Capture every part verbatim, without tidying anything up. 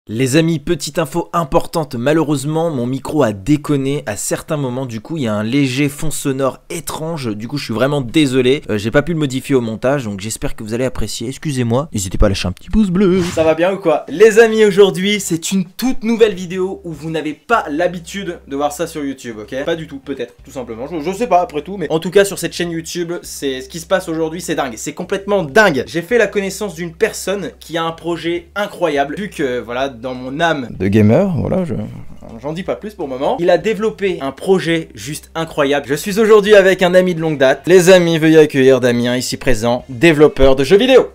Les amis, petite info importante, malheureusement mon micro a déconné à certains moments, du coup il y a un léger fond sonore étrange, du coup je suis vraiment désolé, euh, j'ai pas pu le modifier au montage, donc j'espère que vous allez apprécier, excusez-moi, n'hésitez pas à lâcher un petit pouce bleu. Ça va bien ou quoi? Les amis, aujourd'hui c'est une toute nouvelle vidéo où vous n'avez pas l'habitude de voir ça sur YouTube, ok? Pas du tout, peut-être, tout simplement, je, je sais pas après tout, mais en tout cas sur cette chaîne YouTube, c'est ce qui se passe aujourd'hui, c'est dingue, c'est complètement dingue. J'ai fait la connaissance d'une personne qui a un projet incroyable, vu que voilà, dans mon âme de gamer, voilà, je j'en dis pas plus pour le moment. Il a développé un projet juste incroyable. Je suis aujourd'hui avec un ami de longue date. Les amis, veuillez accueillir Damien, ici présent, développeur de jeux vidéo.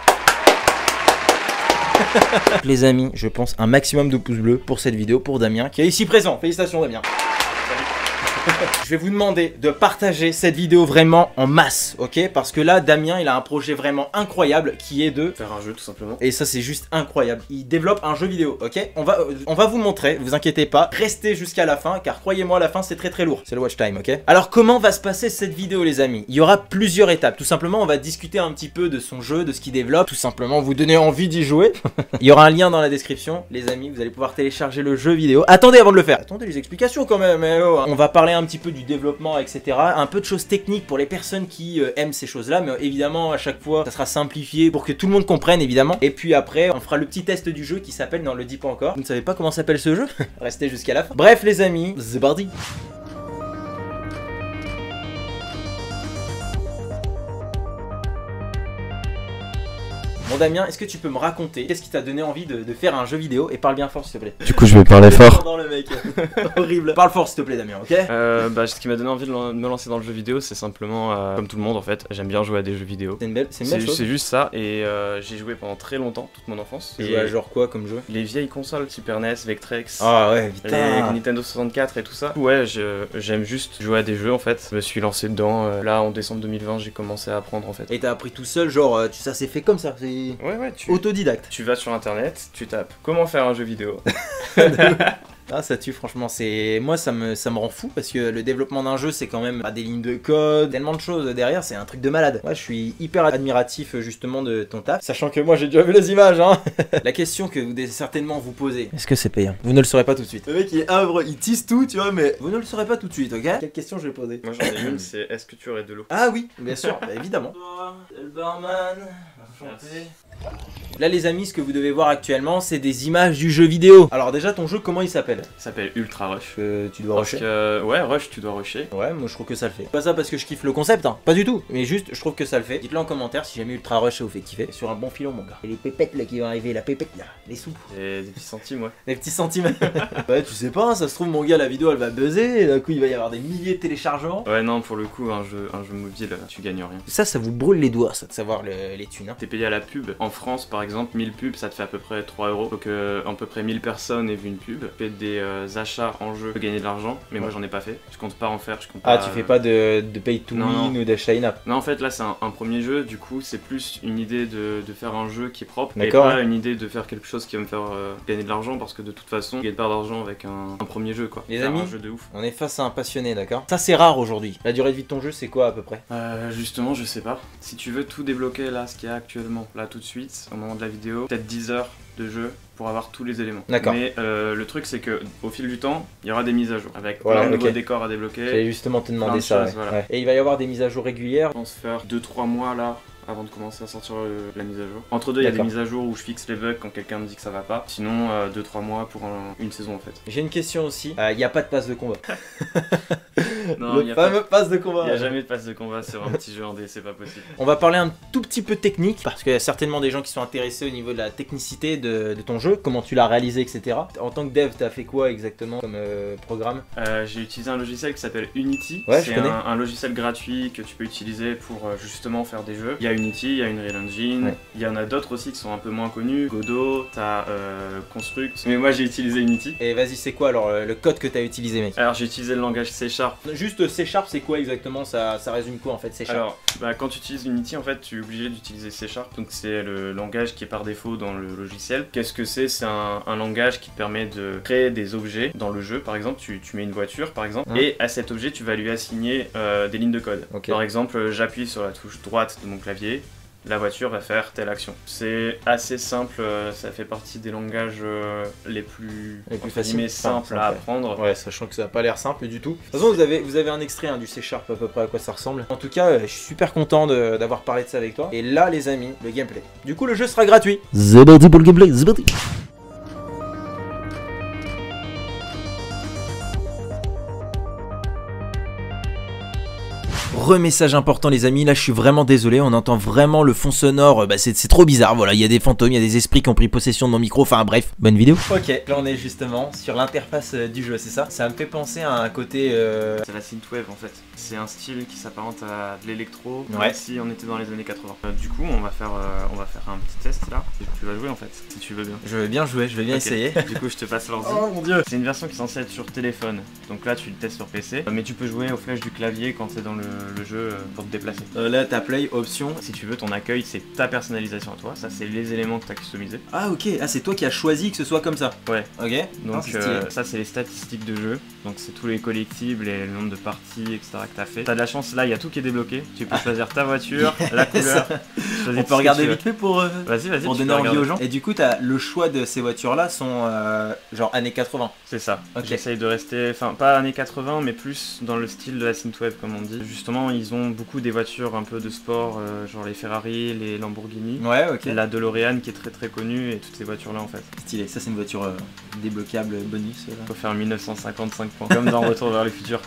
Les amis, je pense un maximum de pouces bleus pour cette vidéo, pour Damien, qui est ici présent. Félicitations Damien. Je vais vous demander de partager cette vidéo vraiment en masse, ok? Parce que là, Damien, il a un projet vraiment incroyable qui est de faire un jeu tout simplement. Et ça, c'est juste incroyable. Il développe un jeu vidéo, ok? On va, on va vous montrer, vous inquiétez pas. Restez jusqu'à la fin, car croyez-moi, la fin, c'est très très lourd. C'est le watch time, ok? Alors, comment va se passer cette vidéo, les amis? Il y aura plusieurs étapes. Tout simplement, on va discuter un petit peu de son jeu, de ce qu'il développe. Tout simplement, vous donner envie d'y jouer. Il y aura un lien dans la description, les amis. Vous allez pouvoir télécharger le jeu vidéo. Attendez avant de le faire. Attendez les explications quand même. Mais oh, hein. On va parler un petit peu du développement, et cetera. Un peu de choses techniques pour les personnes qui euh, aiment ces choses-là, mais euh, évidemment à chaque fois ça sera simplifié pour que tout le monde comprenne évidemment. Et puis après on fera le petit test du jeu qui s'appelle, non, le dis pas encore. Vous ne savez pas comment s'appelle ce jeu? Restez jusqu'à la fin. Bref les amis, c'est parti. Bon Damien, est-ce que tu peux me raconter qu'est-ce qui t'a donné envie de, de faire un jeu vidéo? Et parle bien fort s'il te plaît. Du coup je vais parler fort. Dans le mec. Horrible. Parle fort s'il te plaît Damien, ok? euh, bah, Ce qui m'a donné envie de me lancer dans le jeu vidéo, c'est simplement euh, comme tout le monde en fait, j'aime bien jouer à des jeux vidéo. C'est une belle, c'est une belle chose. C'est juste ça, et euh, j'ai joué pendant très longtemps, toute mon enfance. Tu jouais à genre quoi comme jeu? Les vieilles consoles, Super N E S, Vectrex, ah ouais, putain. les Nintendo soixante-quatre et tout ça. Ouais, j'aime juste jouer à des jeux en fait. Je me suis lancé dedans, euh, là en décembre deux mille vingt j'ai commencé à apprendre en fait. Et t'as appris tout seul, genre euh, tu, ça s'est fait comme ça? Ouais ouais, tu... autodidacte. Tu vas sur internet, tu tapes comment faire un jeu vidéo. Ah ça tue franchement, c'est moi ça me ça me rend fou parce que le développement d'un jeu c'est quand même pas des lignes de code, tellement de choses derrière, c'est un truc de malade. Moi je suis hyper admiratif justement de ton taf, sachant que moi j'ai déjà vu les images hein. La question que vous devez certainement vous poser, est-ce que c'est payant? Vous ne le saurez pas tout de suite. Le mec il est ivre, il tease tout tu vois, mais vous ne le saurez pas tout de suite, ok? Quelle question je vais poser? Moi j'en ai une, c'est est-ce que tu aurais de l'eau? Ah oui, bien sûr, bah, évidemment. C'est le barman. Enchanté. Là les amis, ce que vous devez voir actuellement c'est des images du jeu vidéo. Alors déjà ton jeu comment il s'appelle? Il s'appelle Ultra Rush. euh, Tu dois parce rusher que... Ouais Rush tu dois rusher. Ouais moi je trouve que ça le fait. Pas ça parce que je kiffe le concept hein, pas du tout. Mais juste je trouve que ça le fait. Dites-le en commentaire si jamais Ultra Rush ça vous fait kiffer. Sur un bon filon mon gars. Et les pépettes là qui vont arriver, la pépette là, les sous. Et des petits centimes ouais. Des petits centimes. Ouais tu sais pas, ça se trouve mon gars la vidéo elle va buzzer et d'un coup il va y avoir des milliers de téléchargements. Ouais non pour le coup un jeu, un jeu mobile tu gagnes rien. Ça ça vous brûle les doigts ça de savoir le, les thunes hein. T'es payé à la pub. En France par exemple mille pubs ça te fait à peu près trois euros. Donc euh, à peu près mille personnes aient vu une pub. Tu fais des euh, achats en jeu, tu peux gagner de l'argent. Mais ouais. Moi j'en ai pas fait. Je compte pas en faire. Je compte ah pas, tu fais pas de, de pay to non, win non. ou d'achat in-app? Non en fait là c'est un, un premier jeu. Du coup c'est plus une idée de, de faire un jeu qui est propre. Et pas ouais. Une idée de faire quelque chose qui va me faire euh, gagner de l'argent. Parce que de toute façon tu gagnes pas d'argent avec un, un premier jeu quoi. Les faire amis, un jeu de ouf. On est face à un passionné d'accord? Ça c'est rare aujourd'hui. La durée de vie de ton jeu c'est quoi à peu près? euh, Justement je sais pas. Si tu veux tout débloquer là ce qu'il y a actuellement là tout de suite au moment de la vidéo, peut-être dix heures de jeu pour avoir tous les éléments. D'accord. Mais euh, le truc c'est que au fil du temps, il y aura des mises à jour avec voilà, plein de okay. nouveaux décors à débloquer. J'allais justement te demander ça. Choses, ouais. Voilà. Ouais. Et il va y avoir des mises à jour régulières. Je pense faire deux trois mois là avant de commencer à sortir euh, la mise à jour. Entre deux, il y a des mises à jour où je fixe les bugs quand quelqu'un me dit que ça va pas. Sinon, deux trois mois pour un, une saison en fait. J'ai une question aussi. Il euh, n'y a pas de passe de combat. Non, le fameux passe de combat. Il n'y a jamais de passe de combat sur un petit jeu en D, c'est pas possible. On va parler un tout petit peu technique parce qu'il y a certainement des gens qui sont intéressés au niveau de la technicité de, de ton jeu, comment tu l'as réalisé, et cetera. En tant que dev, t'as fait quoi exactement comme euh, programme? euh, J'ai utilisé un logiciel qui s'appelle Unity. Ouais, c'est un, un logiciel gratuit que tu peux utiliser pour euh, justement faire des jeux. Il y a Unity, il y a Unreal Engine, ouais. Il y en a d'autres aussi qui sont un peu moins connus. Godot, t'as euh, Construct. Mais moi j'ai utilisé Unity. Et vas-y, c'est quoi alors le code que t'as utilisé, mec? Alors j'ai utilisé le langage C Sharp. Juste C Sharp, c'est quoi exactement? ça, ça résume quoi en fait C Sharp? Alors, bah, quand tu utilises Unity, en fait, tu es obligé d'utiliser C Sharp. Donc c'est le langage qui est par défaut dans le logiciel. Qu'est-ce que c'est? C'est un, un langage qui te permet de créer des objets dans le jeu. Par exemple, tu, tu mets une voiture, par exemple, mmh. et à cet objet, tu vas lui assigner euh, des lignes de code. Okay. Par exemple, j'appuie sur la touche droite de mon clavier. la voiture va faire telle action. C'est assez simple, euh, ça fait partie des langages euh, les plus, les plus faciles, mais simples à apprendre. Ouais, sachant que ça n'a pas l'air simple du tout. De toute façon, vous avez, vous avez un extrait hein, du C Sharp à peu près à quoi ça ressemble. En tout cas, euh, je suis super content d'avoir parlé de ça avec toi. Et là, les amis, le gameplay. Du coup, le jeu sera gratuit. C'est parti pour le gameplay, c'est parti. Remessage important les amis, là je suis vraiment désolé, on entend vraiment le fond sonore, bah c'est trop bizarre, voilà, il y a des fantômes, il y a des esprits qui ont pris possession de mon micro, enfin bref, bonne vidéo. Ok, là on est justement sur l'interface euh, du jeu, c'est ça? Ça me fait penser à un côté... Euh... C'est la synthwave en fait, c'est un style qui s'apparente à de l'électro, ouais. Même si on était dans les années quatre-vingts. Euh, du coup on va, faire, euh, on va faire un petit test là, et tu vas jouer en fait, si tu veux bien. Je veux bien jouer, je vais bien okay. essayer. Du coup je te passe l'ordi. Oh mon dieu. C'est une version qui est censée être sur téléphone, donc là tu le testes sur P C, mais tu peux jouer aux flèches du clavier quand t'es dans le, le jeu pour te déplacer. Euh, là t'as play, option. Si tu veux ton accueil c'est ta personnalisation à toi, ça c'est les éléments que t'as customisés. Ah ok, ah c'est toi qui as choisi que ce soit comme ça. Ouais. Ok. Donc ah, euh, ça c'est les statistiques de jeu, donc c'est tous les collectibles et le nombre de parties et cetera que t'as fait. T'as de la chance, là il y a tout qui est débloqué, tu peux ah. choisir ta voiture, la couleur. On peut regarder vite fait pour, euh, vas-y, vas-y, pour donner envie aux gens. Et du coup t'as le choix de ces voitures là sont euh, genre années quatre-vingts. C'est ça. Okay. J'essaye de rester, enfin pas années quatre-vingts mais plus dans le style de la synthwave comme on dit. Justement ils ont beaucoup des voitures un peu de sport, euh, genre les Ferrari, les Lamborghini. Ouais, ok. La DeLorean qui est très très connue et toutes ces voitures là en fait. Stylé, ça c'est une voiture euh, débloquable bonus. Là. Faut faire mille neuf cent cinquante-cinq points, comme dans Retour vers le futur.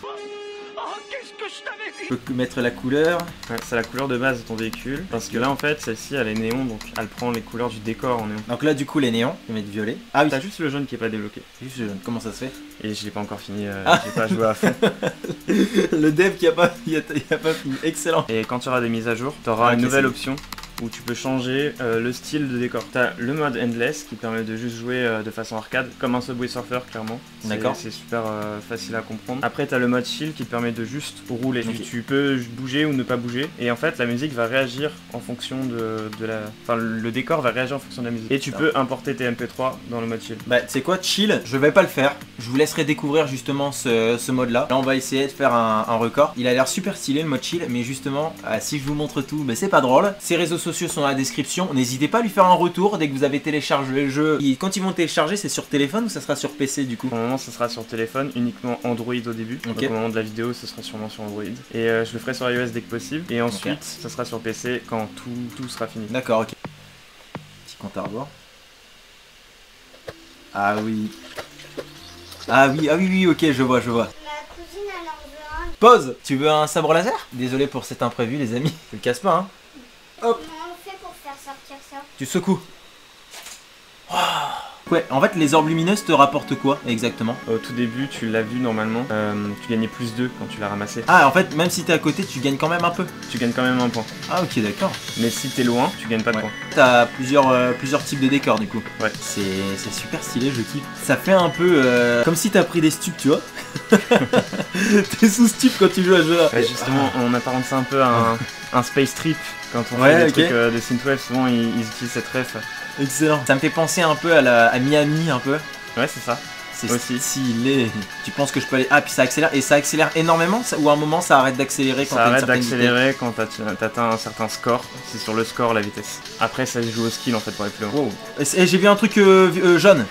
Je peux mettre la couleur. Ouais, c'est la couleur de base de ton véhicule. Parce que là en fait celle-ci elle est néon donc elle prend les couleurs du décor en néon. Donc là du coup les néons, je vais mettre violet. Ah oui. T'as juste le jaune qui est pas débloqué. Juste le jaune, comment ça se fait? Et je l'ai pas encore fini, euh, ah. j'ai pas joué à fond. Le dev qui a pas, il a, il a pas fini, excellent. Et quand tu auras des mises à jour, tu auras ah, une okay, nouvelle option où tu peux changer euh, le style de décor. T'as le mode Endless qui permet de juste jouer euh, de façon arcade, comme un Subway Surfer clairement. D'accord. C'est super euh, facile à comprendre. Après t'as le mode Chill qui te permet de juste rouler. Okay. Tu, tu peux bouger ou ne pas bouger. Et en fait la musique va réagir en fonction de, de la... Enfin le décor va réagir en fonction de la musique. Et tu peux importer tes M P trois dans le mode Chill. Bah tu sais quoi, Chill, je vais pas le faire. Je vous laisserai découvrir justement ce, ce mode là. Là on va essayer de faire un, un record. Il a l'air super stylé le mode Chill, mais justement euh, si je vous montre tout, bah, c'est pas drôle. Ces réseaux sociaux sont dans la description. N'hésitez pas à lui faire un retour dès que vous avez téléchargé le jeu. Et quand ils vont télécharger, c'est sur téléphone ou ça sera sur P C du coup? Pour le moment, ça sera sur téléphone, uniquement Android au début. Okay. Donc au moment de la vidéo, ce sera sûrement sur Android. Et euh, je le ferai sur iOS dès que possible. Et ensuite, okay. ça sera sur P C quand tout, tout sera fini. D'accord, ok. Petit compte à rebours. Ah oui. Ah oui, ah oui, oui, ok, je vois, je vois. Ma cousine, elle en veut un. Pause. Tu veux un sabre laser? Désolé pour cet imprévu, les amis. Je le casse pas, hein. Hop. Comment on fait pour faire sortir ça? Tu secoues. Wow. Ouais, en fait, les orbes lumineuses te rapportent quoi exactement? Au tout début, tu l'as vu normalement, euh, tu gagnais plus deux quand tu l'as ramassé. Ah, en fait, même si t'es à côté, tu gagnes quand même un peu. Tu gagnes quand même un point. Ah, ok, d'accord. Mais si t'es loin, tu gagnes pas de ouais. points. T'as plusieurs, euh, plusieurs types de décors du coup. Ouais. C'est super stylé, je kiffe. Ça fait un peu euh, comme si t'as pris des stupes, tu vois. T'es sous stup quand tu joues à ce jeu-là. Ouais, justement, on apparente ça un peu à un, un space trip. Quand on ouais, fait des okay. trucs euh, de synthwave, souvent ils, ils utilisent cette ref. Excellent. Ça me fait penser un peu à, la, à Miami, un peu. Ouais, c'est ça. C'est aussi stylé. Tu penses que je peux aller... Ah, puis ça accélère. Et ça accélère énormément ça... Ou à un moment ça arrête d'accélérer quand ça t'as une arrête d'accélérer vitesse. quand t'atteins un certain score. C'est sur le score la vitesse. Après ça se joue au skill en fait pour aller plus loin. Wow. Et j'ai vu un truc euh, euh, jaune.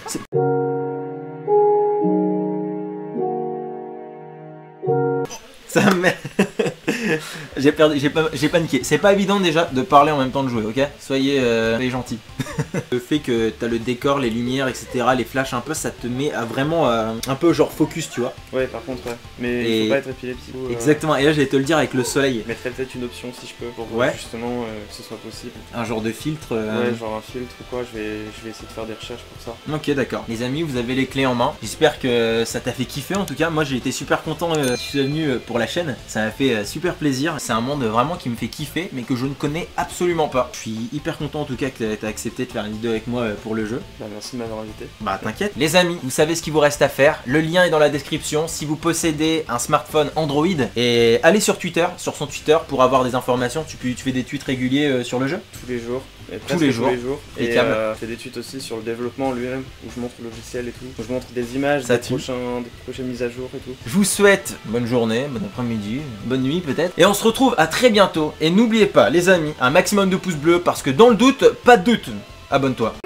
Ça me... J'ai perdu, j'ai pas, j'ai paniqué. C'est pas évident déjà de parler en même temps de jouer, ok? Soyez, euh, soyez gentils. Le fait que t'as le décor, les lumières, et cetera, les flashs un peu, ça te met à vraiment euh, un peu genre focus, tu vois. Ouais, par contre, ouais. Mais et... il faut pas être épileptique. Euh... Exactement, et là j'allais te le dire avec le soleil. Je mettrais peut-être une option si je peux pour ouais. justement euh, que ce soit possible. Un genre de filtre euh... Ouais, genre un filtre ou quoi, je vais, je vais essayer de faire des recherches pour ça. Ok, d'accord. Les amis, vous avez les clés en main. J'espère que ça t'a fait kiffer en tout cas. Moi j'ai été super content euh, que tu sois venu pour la chaîne. Ça m'a fait euh, super plaisir. C'est un monde vraiment qui me fait kiffer, mais que je ne connais absolument pas. Je suis hyper content en tout cas que tu as accepté de faire une vidéo avec moi pour le jeu. Bah merci de m'avoir invité. Bah t'inquiète. Les amis, vous savez ce qu'il vous reste à faire. Le lien est dans la description. Si vous possédez un smartphone Android, et allez sur Twitter, sur son Twitter pour avoir des informations. Tu, tu fais des tweets réguliers euh, sur le jeu? Tous les jours. Et presque les jours. Et Et Cam. euh, je fais des tutos aussi sur le développement lui-même, où je montre le logiciel et tout. Où je montre des images, Ça des, tue. prochains, des prochaines mises à jour et tout. Je vous souhaite bonne journée, bon après-midi, bonne nuit peut-être. Et on se retrouve à très bientôt. Et n'oubliez pas, les amis, un maximum de pouces bleus parce que dans le doute, pas de doute. Abonne-toi.